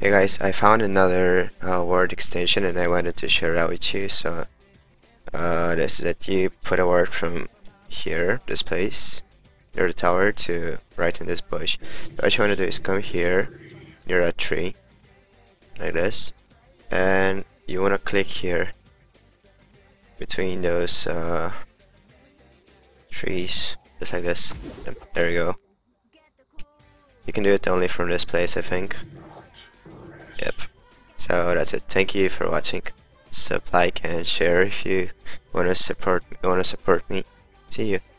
Hey guys, I found another word extension and I wanted to share that with you. So this is that you put a word from here, this place, near the tower to right in this bush. So what you want to do is come here, near a tree, like this, and you want to click here between those trees, just like this. Yep, there you go. You can do it only from this place, I think. Yep. So that's it. Thank you for watching. Sub, like, and share if you wanna support me. See you.